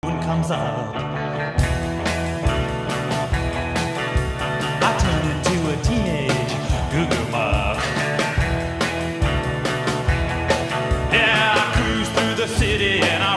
moon comes up, I turn into a teenage Google Muff. Yeah, I cruise through the city and I